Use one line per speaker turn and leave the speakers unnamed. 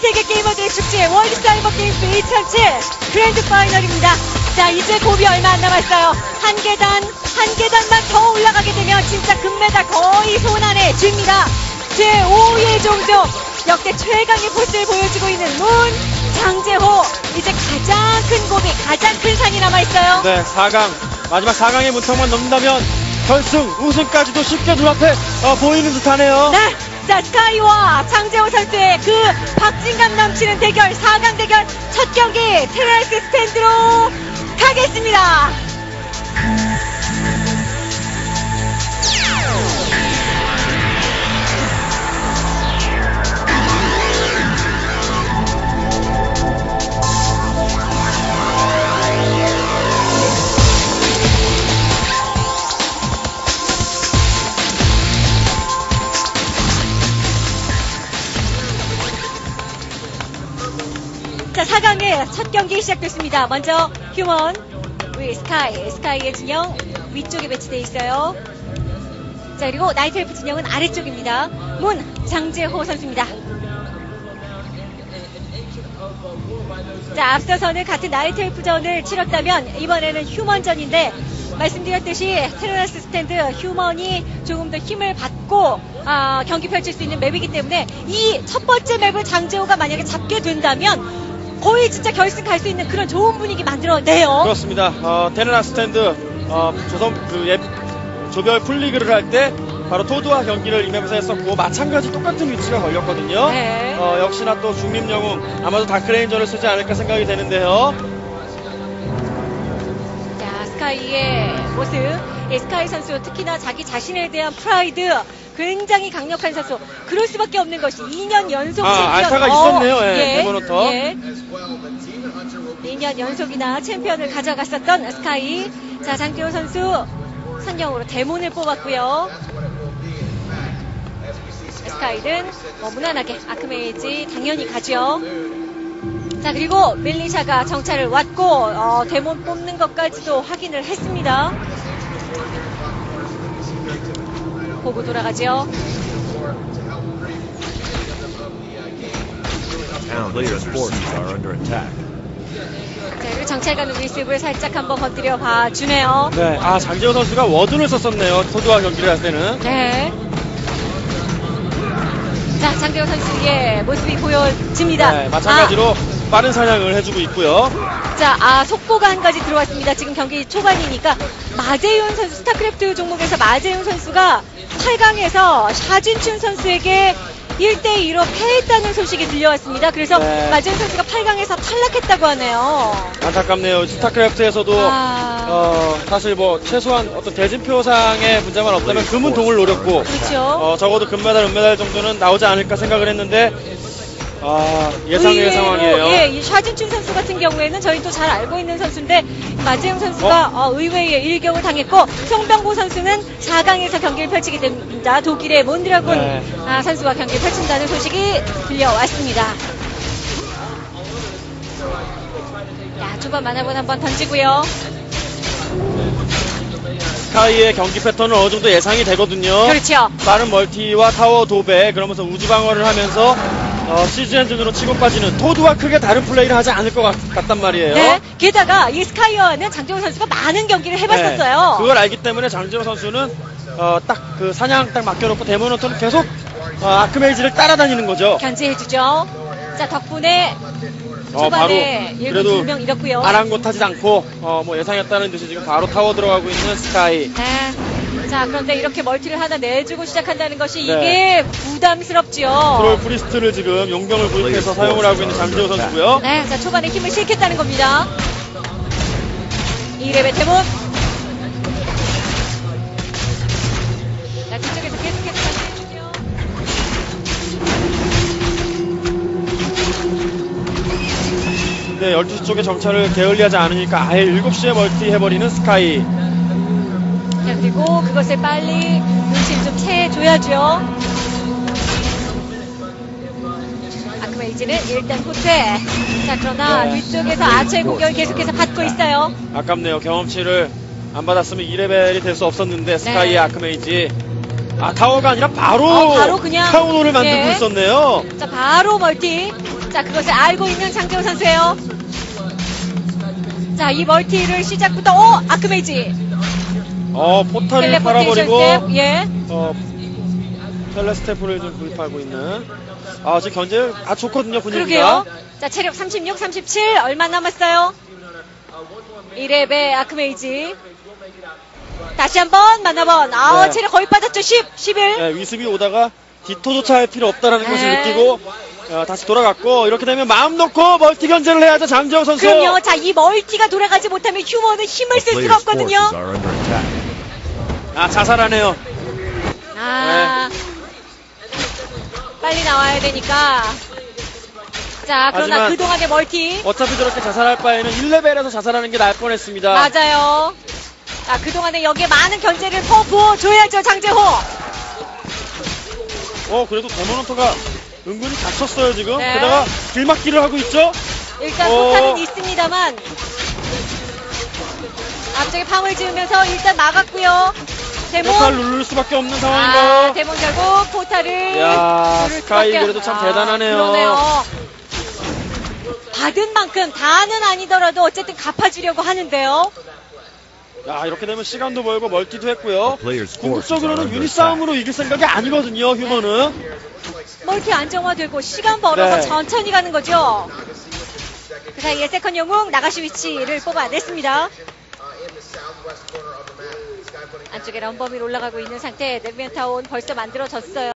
세계 게이머들의 축제 월드 사이버 게임스 2007 그랜드 파이널입니다. 자, 이제 고비 얼마 안 남았어요. 한 계단만 더 올라가게 되면 진짜 금메달 거의 손 안에 쥡니다. 제5의 종족, 역대 최강의 포스를 보여주고 있는 문 장재호. 이제 가장 큰 고비, 가장 큰 산이 남아있어요.
네, 4강. 마지막 4강의 문턱만 넘는다면 결승, 우승까지도 쉽게 눈앞에 보이는 듯하네요.
네. 자, 스카이와 장재호 선수의 그 박진감 넘치는 대결, 4강 대결 첫 경기 테라스 스탠드로 가겠습니다. 자, 4강의 첫 경기 시작됐습니다. 먼저 휴먼 위 스카이의 진영 위쪽에 배치되어 있어요. 자, 그리고 나이트엘프 진영은 아래쪽입니다. 문 장재호 선수입니다. 자, 앞서서는 같은 나이트엘프전을 치렀다면 이번에는 휴먼전인데, 말씀드렸듯이 테라스 스탠드 휴먼이 조금 더 힘을 받고 경기 펼칠 수 있는 맵이기 때문에 이 첫 번째 맵을 장재호가 만약에 잡게 된다면 거의 진짜 결승 갈 수 있는 그런 좋은 분위기 만들어내요.
그렇습니다. 테라스 스탠드 조별 풀리그를 할 때 바로 토드와 경기를 이 맵에서 했었고, 마찬가지 똑같은 위치가 걸렸거든요.
네.
역시나 또 중립영웅, 아마도 다크레인저를 쓰지 않을까 생각이 되는데요.
자, 스카이의 모습. 스카이 선수 특히나 자기 자신에 대한 프라이드 굉장히 강력한 선수. 그럴 수밖에 없는 것이 2년 연속 챔피언.
알타가 있었네요. 데모노터.
2년 연속이나 챔피언을 가져갔었던 스카이. 자, 장재호 선수 선경으로 데몬을 뽑았고요. 스카이는 무난하게 아크메이지 당연히 가죠. 자, 그리고 멜리샤가 정찰을 왔고 데몬 뽑는 것까지도 확인을 했습니다. 보고 돌아가죠. 자, 그리고 정찰 가는 리스브를 살짝 한번 건드려 봐주네요.
네, 장재호 선수가 워든을 썼었네요. 토드와 경기를 할 때는.
네. 자, 장재호 선수의 모습이 보여집니다.
네, 마찬가지로 빠른 사냥을 해주고 있고요.
자, 속보가 한 가지 들어왔습니다. 지금 경기 초반이니까 마재윤 선수, 스타크래프트 종목에서 마재윤 선수가 8강에서 샤진춘 선수에게 1대2로 패했다는 소식이 들려왔습니다. 그래서
네.
마재윤 선수가 8강에서 탈락했다고 하네요.
안타깝네요. 스타크래프트에서도 사실 최소한 어떤 대진표상의 문제만 없다면 금은동을 노렸고,
그렇죠.
적어도 금메달, 은메달 정도는 나오지 않을까 생각을 했는데 예상외의 상황이에요.
예, 이 샤진춘 선수 같은 경우에는 저희 또 잘 알고 있는 선수인데, 마재용 선수가 의외의 일격을 당했고, 송병구 선수는 4강에서 경기를 펼치게 됩니다. 독일의 몬드라군 선수와 경기를 펼친다는 소식이 들려왔습니다. 야, 초반 만화본 한번 던지고요.
스카이의 경기 패턴은 어느 정도 예상이 되거든요.
그렇죠.
빠른 멀티와 타워 도배, 그러면서 우주 방어를 하면서 시즈 엔진으로 치고 빠지는 토드와 크게 다른 플레이를 하지 않을 것 같단 말이에요.
네. 게다가 이 스카이어는 장재호 선수가 많은 경기를 해봤었어요.
네. 그걸 알기 때문에 장재호 선수는 딱 그 사냥 딱 맡겨놓고 데모노터는 계속 아크메이지를 따라다니는 거죠.
견제해주죠. 자, 덕분에 초반에 1군 2명 잃었고요.
아랑곳하지 않고 예상했다는 듯이 지금 바로 타워 들어가고 있는 스카이.
네. 자, 그런데 이렇게 멀티를 하나 내주고 시작한다는 것이 이게 부담스럽죠.
트롤 프리스트를 지금 용병을 구입해서 사용을 하고 있는 장재호 선수고요.
네, 자, 초반에 힘을 실겠다는 겁니다. 2레벨 데몬. 자, 뒤쪽에서 계속해서 관리해주죠.
네, 12시 쪽에 정찰을 게을리하지 않으니까 아예 7시에 멀티 해버리는 스카이.
자, 그리고 그것을 빨리 눈치를 좀 채줘야죠. 아크메이지는 일단 후퇴. 자, 그러나 뒤쪽에서 아처의 공격을 계속해서 받고 있어요.
아깝네요. 경험치를 안 받았으면 2레벨이 될 수 없었는데 스카이의 아크메이지. 타워가 아니라 바로
그냥
타운홀을 만들고 있었네요.
자, 바로 멀티. 자, 그것을 알고 있는 장재호 선수예요. 자, 이 멀티를 시작부터 아크메이지.
포탈을
텔레포테이션
팔아버리고
스텝, 예.
텔레스테프를 좀 구입하고 있는. 지금 견제 좋거든요, 분위기가.
그러게요. 자, 체력 36, 37 얼마 남았어요? 1렙의 아크메이지. 다시 한번 만나본.
네.
체력 거의 빠졌죠. 10, 11.
네, 위습이 오다가 디토조차 할 필요 없다라는 것을
네.
느끼고 다시 돌아갔고, 이렇게 되면 마음 놓고 멀티 견제를 해야죠, 장재호 선수.
그럼요. 자, 이 멀티가 돌아가지 못하면 휴머는 힘을 쓸 수가 없거든요.
자살하네요.
빨리 나와야 되니까. 자, 그러나
하지만
그동안의 멀티.
어차피 저렇게 자살할 바에는 1레벨에서 자살하는 게 나을 뻔했습니다.
맞아요. 자, 그동안에 여기에 많은 견제를 부어줘야죠, 장재호.
그래도 데모노토가 은근히 다쳤어요, 지금.
네.
게다가 길막기를 하고 있죠?
일단 포탈은 있습니다만. 앞쪽에 팜을 지으면서 일단 막았고요. 데몬.
포탈 누를 수밖에 없는 상황인가요?
데몬 결국 포탈을.
야,
누를
스카이
수밖에
그래도 참 대단하네요.
그러네요. 받은 만큼 다는 아니더라도 어쨌든 갚아주려고 하는데요.
이렇게 되면 시간도 벌고 멀티도 했고요. 궁극적으로는 유닛 싸움으로 이길 생각이 아니거든요, 휴머는.
멀티 안정화되고 시간 벌어서
네.
천천히 가는 거죠. 그 사이에 세컨 영웅 나가시 위치를 뽑아냈습니다. 안쪽에 럼버밀 올라가고 있는 상태. 네비언타운 벌써 만들어졌어요.